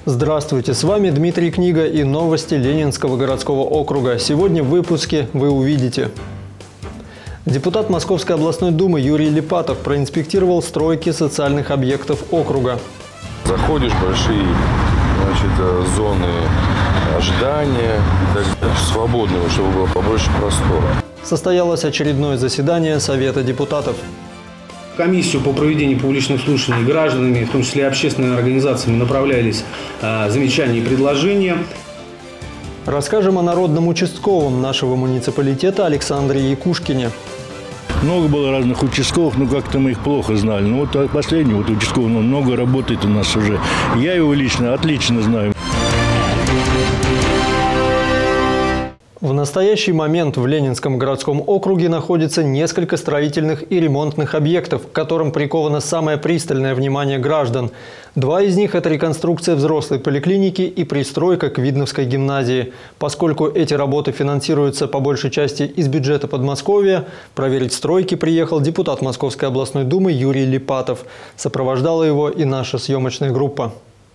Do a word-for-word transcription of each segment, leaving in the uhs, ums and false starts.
Здравствуйте, с вами Дмитрий Книга и новости Ленинского городского округа. Сегодня в выпуске вы увидите. Депутат Московской областной думы Юрий Липатов проинспектировал стройки социальных объектов округа. Заходишь, большие значит, зоны ожидания, так далее, свободного, чтобы было побольше простора. Состоялось очередное заседание Совета депутатов. В комиссию по проведению публичных слушаний гражданами, в том числе общественными организациями, направлялись э, замечания и предложения. Расскажем о народном участковом нашего муниципалитета Александре Якушкине. Много было разных участковых, но как-то мы их плохо знали. Но вот последний вот участковый много работает у нас уже. Я его лично отлично знаю. В настоящий момент в Ленинском городском округе находится несколько строительных и ремонтных объектов, к которым приковано самое пристальное внимание граждан. Два из них – это реконструкция взрослой поликлиники и пристройка к Видновской гимназии. Поскольку эти работы финансируются по большей части из бюджета Подмосковья, проверить стройки приехал депутат Московской областной думы Юрий Липатов. Сопровождала его и наша съемочная группа.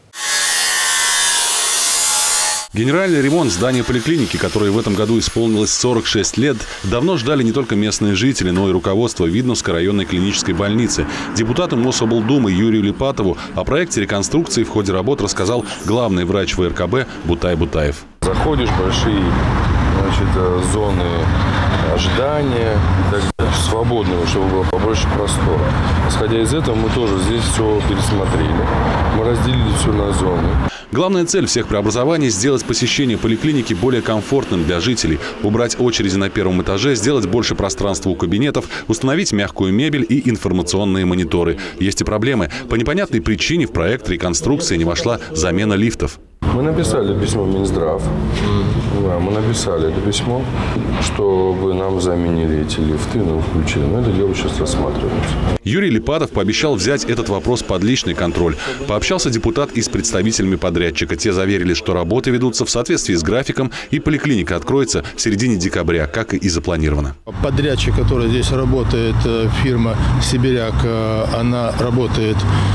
Генеральный ремонт здания поликлиники, которой в этом году исполнилось сорок шесть лет, давно ждали не только местные жители, но и руководство Видновской районной клинической больницы. Депутату Мособлдумы Юрию Липатову о проекте реконструкции в ходе работ рассказал главный врач вэ эр ка бэ Бутай Бутаев. Заходишь, большие значит, зоны ожидания, так далее, свободного, чтобы было побольше простора. Исходя из этого, мы тоже здесь все пересмотрели. Мы разделили все на зоны. Главная цель всех преобразований – сделать посещение поликлиники более комфортным для жителей, убрать очереди на первом этаже, сделать больше пространства у кабинетов, установить мягкую мебель и информационные мониторы. Есть и проблемы. По непонятной причине в проект реконструкции не вошла замена лифтов. Мы написали письмо в Минздрав. Да, мы написали это письмо, чтобы нам заменили эти лифты, но включили. Но это дело сейчас рассматривается. Юрий Липатов пообещал взять этот вопрос под личный контроль. Пообщался депутат и с представителями подрядчика. Те заверили, что работы ведутся в соответствии с графиком, и поликлиника откроется в середине декабря, как и запланировано. Подрядчик, который здесь работает, фирма «Сибиряк», она работает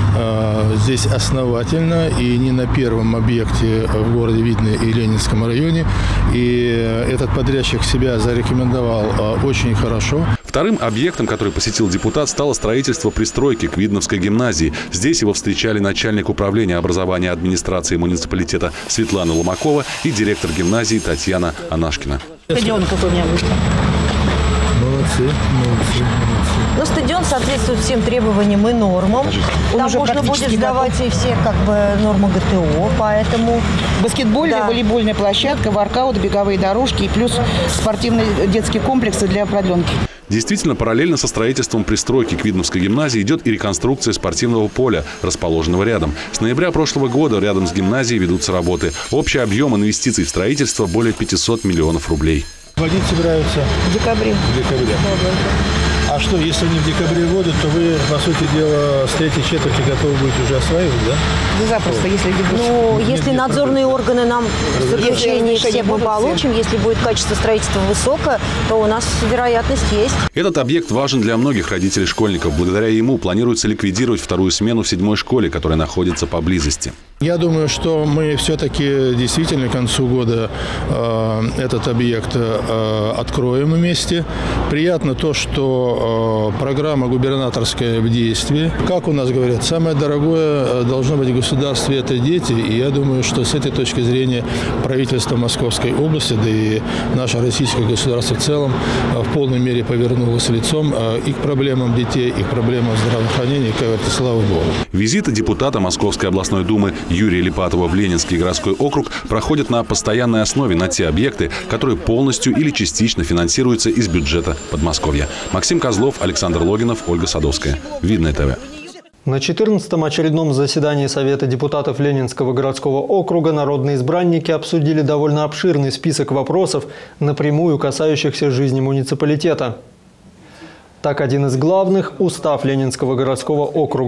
здесь основательно и не на первом объекте в городе Видное и Ленинском районе. И этот подрядчик себя зарекомендовал очень хорошо. Вторым объектом, который посетил депутат, стало строительство пристройки к Видновской гимназии. Здесь его встречали начальник управления образования администрации муниципалитета Светлана Ломакова и директор гимназии Татьяна Анашкина. Стадион какой у меня будет. Молодцы, молодцы, молодцы. Ну, стадион соответствует всем требованиям и нормам. Он Там можно будет сдавать готов. И все как бы нормы гэ тэ о, поэтому... Баскетбольная, да. волейбольная площадка, воркаут, беговые дорожки и плюс спортивные детские комплексы для продленки. Действительно, параллельно со строительством пристройки к Видновской гимназии идет и реконструкция спортивного поля, расположенного рядом. С ноября прошлого года рядом с гимназией ведутся работы. Общий объем инвестиций в строительство более пятисот миллионов рублей. Вводить собираются? В декабре. В декабре. А что, если они в декабре вводят, то вы, по сути дела, с третьей четверти готовы будете уже осваивать, да? Да запросто, если... Ну, если надзорные органы нам заключение все мы получим, если будет качество строительства высокое, то у нас вероятность есть. Этот объект важен для многих родителей школьников. Благодаря ему планируется ликвидировать вторую смену в седьмой школе, которая находится поблизости. Я думаю, что мы все-таки действительно к концу года э, этот объект э, откроем вместе. Приятно то, что э, программа губернаторская в действии. Как у нас говорят, самое дорогое должно быть в государстве – это дети. И я думаю, что с этой точки зрения правительство Московской области, да и наше российское государство в целом э, в полной мере повернулось лицом э, и к проблемам детей, и к проблемам здравоохранения. И, слава Богу. Визиты депутата Московской областной думы Юрия Липатова в Ленинский городской округ проходят на постоянной основе на те объекты, которые полностью или частично финансируются из бюджета Подмосковья. Максим Козлов, Александр Логинов, Ольга Садовская. Видное ТВ. На четырнадцатом очередном заседании Совета депутатов Ленинского городского округа народные избранники обсудили довольно обширный список вопросов, напрямую касающихся жизни муниципалитета. Так, один из главных – устав Ленинского городского округа.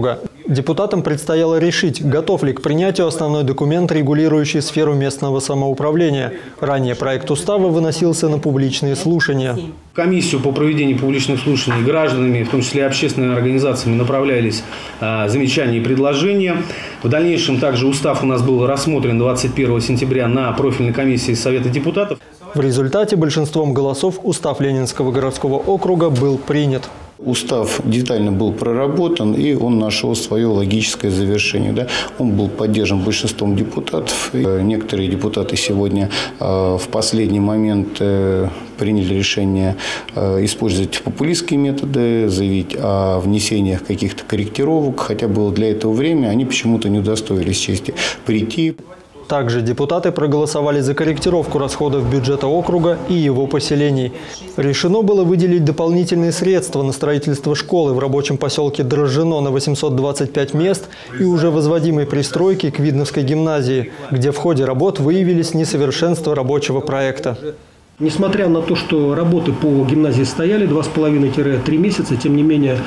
Депутатам предстояло решить, готов ли к принятию основной документ, регулирующий сферу местного самоуправления. Ранее проект устава выносился на публичные слушания. В комиссию по проведению публичных слушаний гражданами, в том числе и общественными организациями, направлялись а, замечания и предложения. В дальнейшем также устав у нас был рассмотрен двадцать первого сентября на профильной комиссии Совета депутатов. В результате большинством голосов устав Ленинского городского округа был принят. Устав детально был проработан, и он нашел свое логическое завершение. Да? Он был поддержан большинством депутатов. И некоторые депутаты сегодня в последний момент приняли решение использовать популистские методы, заявить о внесениях каких-то корректировок, хотя было для этого время, они почему-то не удостоились чести прийти. Также депутаты проголосовали за корректировку расходов бюджета округа и его поселений. Решено было выделить дополнительные средства на строительство школы в рабочем поселке Дрожжино на восемьсот двадцать пять мест и уже возводимой пристройки к Видновской гимназии, где в ходе работ выявились несовершенства рабочего проекта. Несмотря на то, что работы по гимназии стояли два с половиной — три месяца, тем не менее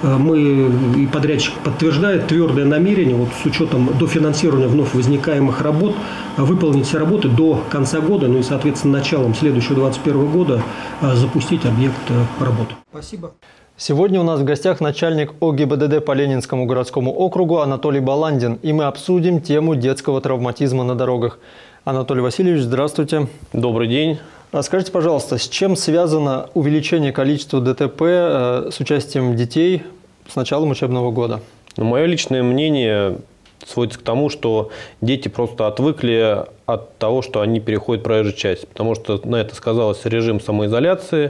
мы и подрядчик подтверждает твердое намерение, вот с учетом дофинансирования вновь возникаемых работ, выполнить все работы до конца года, ну и, соответственно, началом следующего двадцать первого года запустить объект работы. Спасибо. Сегодня у нас в гостях начальник О Г И Б Д Д по Ленинскому городскому округу Анатолий Баландин, и мы обсудим тему детского травматизма на дорогах. Анатолий Васильевич, здравствуйте. Добрый день. Скажите, пожалуйста, с чем связано увеличение количества Д Т П с участием детей с началом учебного года? Ну, мое личное мнение сводится к тому, что дети просто отвыкли от того, что они переходят проезжую часть, потому что на это сказалось режим самоизоляции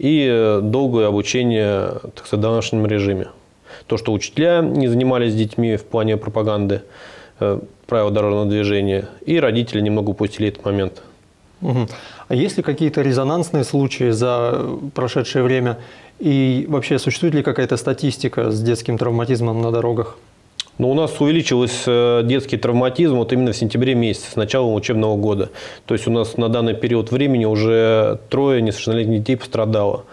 и долгое обучение, так сказать, в домашнем режиме. То, что учителя не занимались с детьми в плане пропаганды правил дорожного движения, и родители немного упустили этот момент. Угу. А есть ли какие-то резонансные случаи за прошедшее время? И вообще, существует ли какая-то статистика с детским травматизмом на дорогах? Ну, у нас увеличился детский травматизм вот именно в сентябре месяце, с начала учебного года. То есть у нас на данный период времени уже трое несовершеннолетних детей пострадало.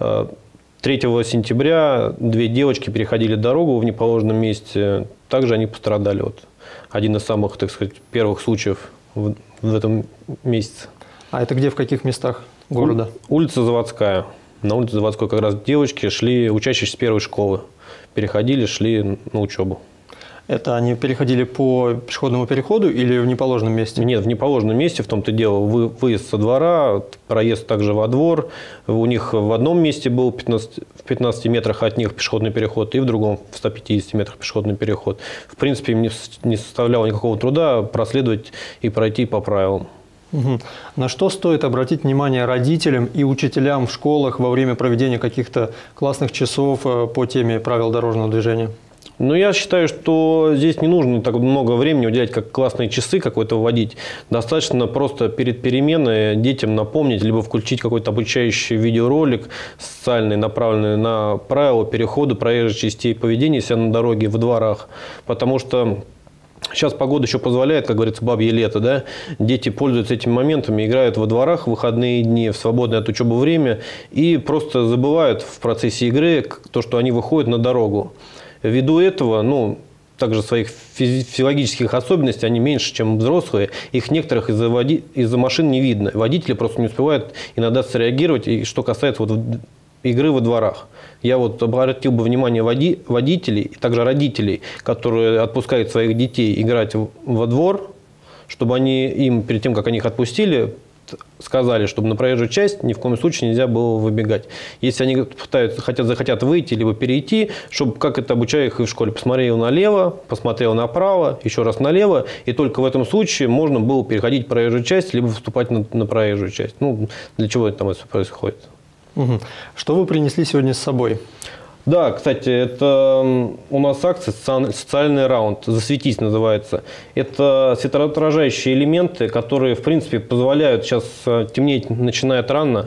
третьего сентября две девочки переходили дорогу в неположенном месте. Также они пострадали. Вот один из самых, так сказать, первых случаев в, в этом месяце. А это где, в каких местах города? У, улица Заводская. На улице Заводской как раз девочки шли, учащиеся с первой школы. Переходили, шли на учебу. Это они переходили по пешеходному переходу или в неположенном месте? Нет, в неположенном месте, в том-то и дело. Вы, выезд со двора, проезд также во двор. У них в одном месте был пятнадцать, в пятнадцати метрах от них пешеходный переход, и в другом в ста пятидесяти метрах пешеходный переход. В принципе, им не, не составляло никакого труда проследовать и пройти по правилам. Угу. На что стоит обратить внимание родителям и учителям в школах во время проведения каких-то классных часов по теме правил дорожного движения? Ну, я считаю, что здесь не нужно так много времени уделять, как классные часы какой-то вводить. Достаточно просто перед переменой детям напомнить, либо включить какой-то обучающий видеоролик социальный, направленный на правила перехода проезжих частей, поведения себя на дороге, в дворах. Потому что сейчас погода еще позволяет, как говорится, бабье лето, да? Дети пользуются этими моментами, играют во дворах в выходные дни, в свободное от учебы время и просто забывают в процессе игры то, что они выходят на дорогу. Ввиду этого, ну, также своих физиологических особенностей, они меньше, чем взрослые. Их некоторых из-за води... из-за машин не видно. Водители просто не успевают иногда среагировать. И что касается вот игры во дворах. Я вот обратил бы внимание води... водителей, и также родителей, которые отпускают своих детей играть во двор, чтобы они им, перед тем, как они их отпустили, сказали, чтобы на проезжую часть ни в коем случае нельзя было выбегать. Если они пытаются, хотят, захотят выйти, либо перейти, чтобы, как это обучаю их и в школе, посмотрел налево, посмотрел направо, еще раз налево, и только в этом случае можно было переходить проезжую часть, либо вступать на, на проезжую часть. Ну, для чего это там это происходит? Угу. Что вы принесли сегодня с собой? Да, кстати, это у нас акция «Социальный раунд», «Засветись» называется. Это светоотражающие элементы, которые, в принципе, позволяют, сейчас темнеть начинает рано,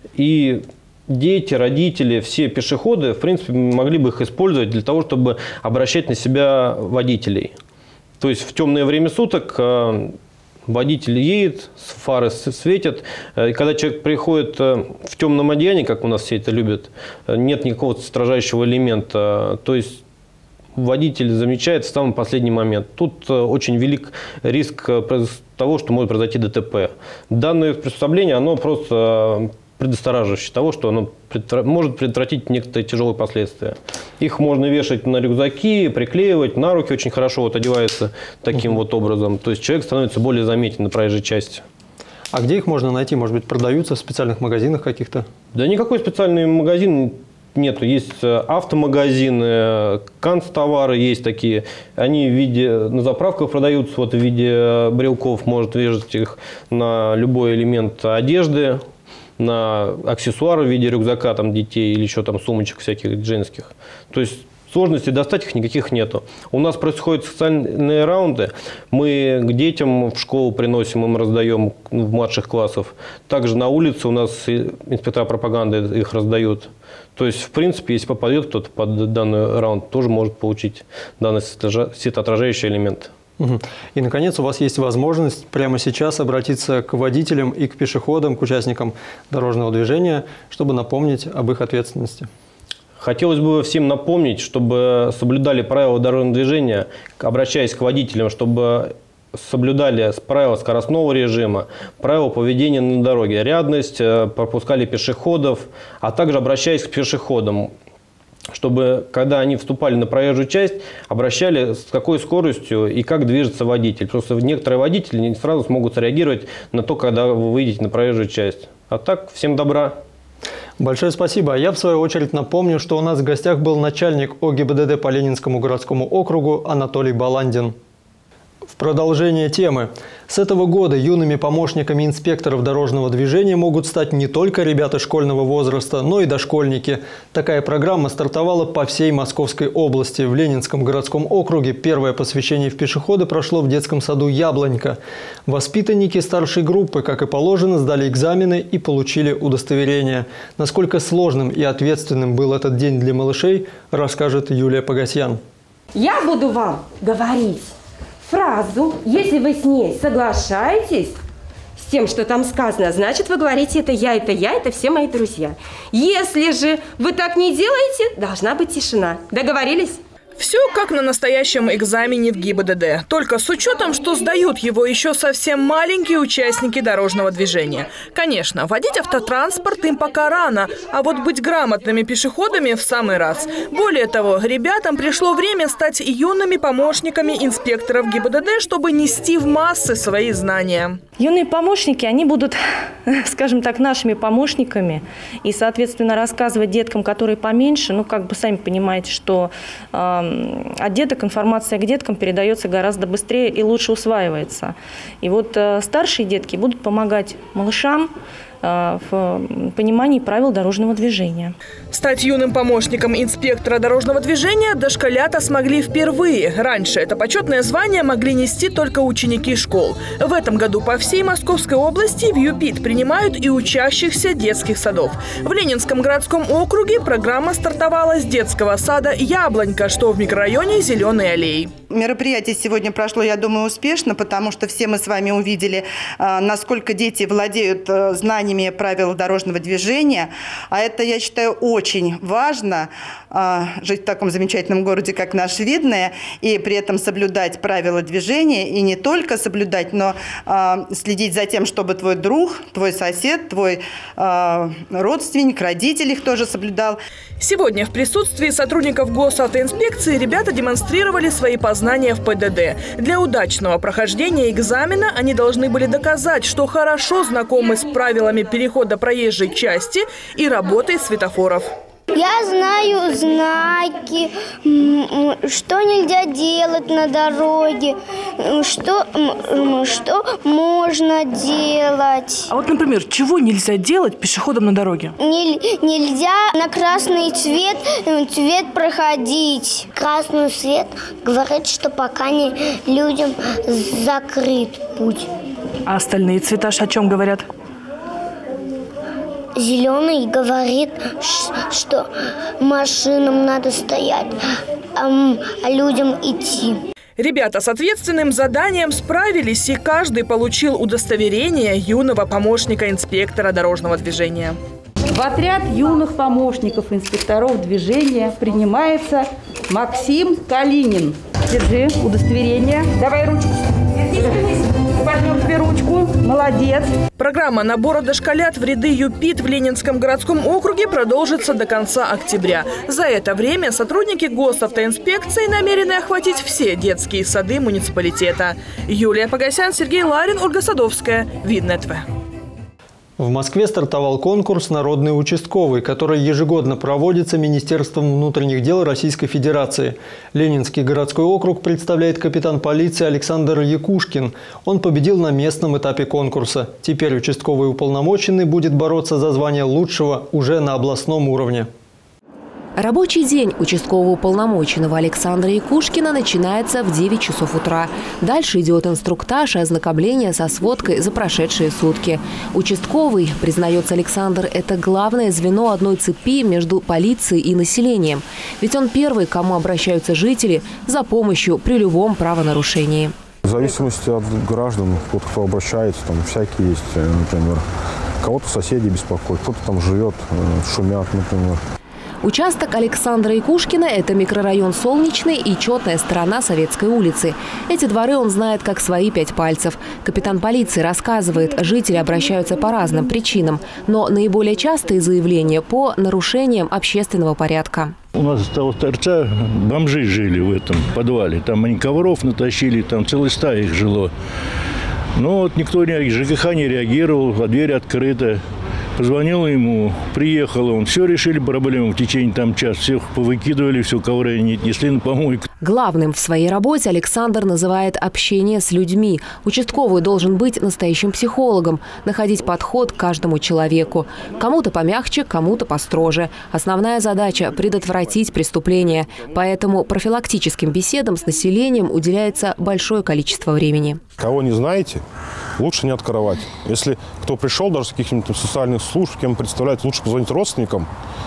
и дети, родители, все пешеходы, в принципе, могли бы их использовать для того, чтобы обращать на себя водителей. То есть в темное время суток водитель едет, фары светят. И когда человек приходит в темном одеянии, как у нас все это любят, нет никакого стражающего элемента. То есть водитель замечает в самый последний момент. Тут очень велик риск того, что может произойти ДТП. Данное приспособление, оно просто предосторожающее того, что оно может предотвратить некоторые тяжелые последствия. Их можно вешать на рюкзаки, приклеивать, на руки очень хорошо вот одевается таким угу. вот образом. То есть человек становится более заметен на проезжей части. А где их можно найти? Может быть, продаются в специальных магазинах каких-то? Да никакой специальный магазин нету. Есть автомагазины, канцтовары есть такие. Они в виде, на заправках продаются вот в виде брелков. Может вешать их на любой элемент одежды, на аксессуары в виде рюкзака там, детей или еще там сумочек всяких женских. То есть сложностей достать их никаких нету. У нас происходят социальные раунды. Мы к детям в школу приносим, им раздаем в младших классах. Также на улице у нас инспектора пропаганды их раздают. То есть, в принципе, если попадет кто-то под данный раунд, тоже может получить данный светоотражающий элемент. И, наконец, у вас есть возможность прямо сейчас обратиться к водителям и к пешеходам, к участникам дорожного движения, чтобы напомнить об их ответственности. Хотелось бы всем напомнить, чтобы соблюдали правила дорожного движения, обращаясь к водителям, чтобы соблюдали правила скоростного режима, правила поведения на дороге, рядность, пропускали пешеходов, а также обращаясь к пешеходам, чтобы, когда они вступали на проезжую часть, обращали с какой скоростью и как движется водитель. Просто некоторые водители не сразу смогут среагировать на то, когда вы выйдете на проезжую часть. А так, всем добра. Большое спасибо. Я, в свою очередь, напомню, что у нас в гостях был начальник ОГИБДД по Ленинскому городскому округу Анатолий Баландин. В продолжение темы. С этого года юными помощниками инспекторов дорожного движения могут стать не только ребята школьного возраста, но и дошкольники. Такая программа стартовала по всей Московской области. В Ленинском городском округе первое посвящение в пешеходы прошло в детском саду «Яблонька». Воспитанники старшей группы, как и положено, сдали экзамены и получили удостоверение. Насколько сложным и ответственным был этот день для малышей, расскажет Юлия Погосян. Я буду вам говорить фразу, если вы с ней соглашаетесь, с тем, что там сказано, значит, вы говорите, это я, это я, это все мои друзья. Если же вы так не делаете, должна быть тишина. Договорились? Все как на настоящем экзамене в ГИБДД, только с учетом, что сдают его еще совсем маленькие участники дорожного движения. Конечно, водить автотранспорт им пока рано, а вот быть грамотными пешеходами в самый раз. Более того, ребятам пришло время стать юными помощниками инспекторов ГИБДД, чтобы нести в массы свои знания. Юные помощники, они будут, скажем так, нашими помощниками и, соответственно, рассказывать деткам, которые поменьше, ну, как бы сами понимаете, что э, от деток информация к деткам передается гораздо быстрее и лучше усваивается. И вот э, старшие детки будут помогать малышам в понимании правил дорожного движения. Стать юным помощником инспектора дорожного движения дошколята смогли впервые. Раньше это почетное звание могли нести только ученики школ. В этом году по всей Московской области в ЮПИД принимают и учащихся детских садов. В Ленинском городском округе программа стартовала с детского сада «Яблонька», что в микрорайоне Зеленой аллеи. Мероприятие сегодня прошло, я думаю, успешно, потому что все мы с вами увидели, насколько дети владеют знаниями правил дорожного движения. А это, я считаю, очень важно, жить в таком замечательном городе, как наш Видное, и при этом соблюдать правила движения. И не только соблюдать, но следить за тем, чтобы твой друг, твой сосед, твой родственник, родитель их тоже соблюдал. Сегодня в присутствии сотрудников госавтоинспекции ребята демонстрировали свои познания в ПДД. Для удачного прохождения экзамена они должны были доказать, что хорошо знакомы с правилами перехода проезжей части и работой светофоров. Я знаю знаки, что нельзя делать на дороге, что, что можно делать. А вот, например, чего нельзя делать пешеходам на дороге? Нельзя на красный цвет, цвет проходить. Красный цвет говорит, что пока не людям закрыт путь. А остальные цвета о чем говорят? Зеленый говорит, что машинам надо стоять, а людям идти. Ребята с ответственным заданием справились, и каждый получил удостоверение юного помощника инспектора дорожного движения. В отряд юных помощников инспекторов движения принимается Максим Калинин. Держи удостоверение. Давай ручку. Возьмем тебе ручку. Молодец. Программа набора дошколят в ряды ЮПИД в Ленинском городском округе продолжится до конца октября. За это время сотрудники госавтоинспекции намерены охватить все детские сады муниципалитета. Юлия Погосян, Сергей Ларин, Ольга Садовская. Видное ТВ. В Москве стартовал конкурс «Народный участковый», который ежегодно проводится Министерством внутренних дел Российской Федерации. Ленинский городской округ представляет капитан полиции Александр Якушкин. Он победил на местном этапе конкурса. Теперь участковый уполномоченный будет бороться за звание лучшего уже на областном уровне. Рабочий день участкового уполномоченного Александра Якушкина начинается в девять часов утра. Дальше идет инструктаж и ознакомление со сводкой за прошедшие сутки. Участковый, признается Александр, это главное звено одной цепи между полицией и населением. Ведь он первый, к кому обращаются жители за помощью при любом правонарушении. В зависимости от граждан, кто обращается, там всякие есть, например, кого-то соседи беспокоят, кто-то там живет, шумят, например. Участок Александра Якушкина – это микрорайон Солнечный и четная сторона Советской улицы. Эти дворы он знает как свои пять пальцев. Капитан полиции рассказывает, жители обращаются по разным причинам, но наиболее частые заявления по нарушениям общественного порядка. У нас с того торца бомжи жили в этом подвале. Там они ковров натащили, там целая стая их жило. Но вот никто, не, ЖКХ не реагировал, а дверь открыта. Позвонил ему, приехал он. Все решили проблему в течение там часа. Всех повыкидывали, все ковры не несли на помойку. Главным в своей работе Александр называет общение с людьми. Участковый должен быть настоящим психологом, находить подход к каждому человеку. Кому-то помягче, кому-то построже. Основная задача – предотвратить преступления. Поэтому профилактическим беседам с населением уделяется большое количество времени. Кого не знаете, лучше не открывать. Если кто пришел даже с каких-нибудь социальных служб, кем представляет, лучше позвонить родственникам,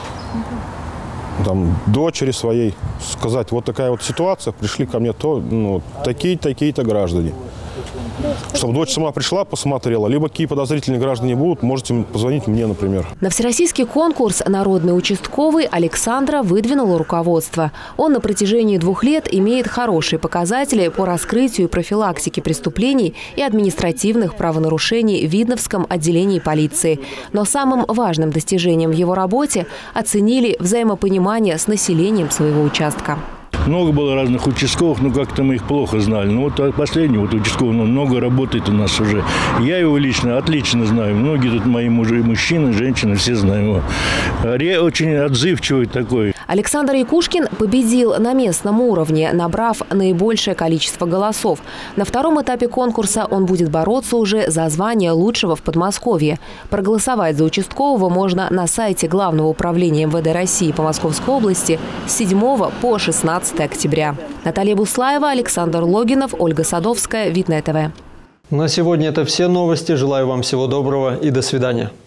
там, дочери своей, сказать, вот такая вот ситуация, пришли ко мне то, ну, такие, такие-то граждане. Чтобы дочь сама пришла, посмотрела, либо какие подозрительные граждане будут, можете позвонить мне, например. На всероссийский конкурс «Народный участковый» Александра выдвинуло руководство. Он на протяжении двух лет имеет хорошие показатели по раскрытию и профилактике преступлений и административных правонарушений в Видновском отделении полиции. Но самым важным достижением в его работе оценили взаимопонимание с населением своего участка. Много было разных участковых, но как-то мы их плохо знали. Но вот последний вот участковый, ну, много работает у нас уже. Я его лично отлично знаю. Многие тут мои мужи, мужчины, женщины, все знаем его. Ре, очень отзывчивый такой. Александр Якушкин победил на местном уровне, набрав наибольшее количество голосов. На втором этапе конкурса он будет бороться уже за звание лучшего в Подмосковье. Проголосовать за участкового можно на сайте Главного управления эм вэ дэ России по Московской области с седьмого по шестнадцатое октября. Наталья Буслаева, Александр Логинов, Ольга Садовская. Видное ТВ. На сегодня это все новости. Желаю вам всего доброго и до свидания.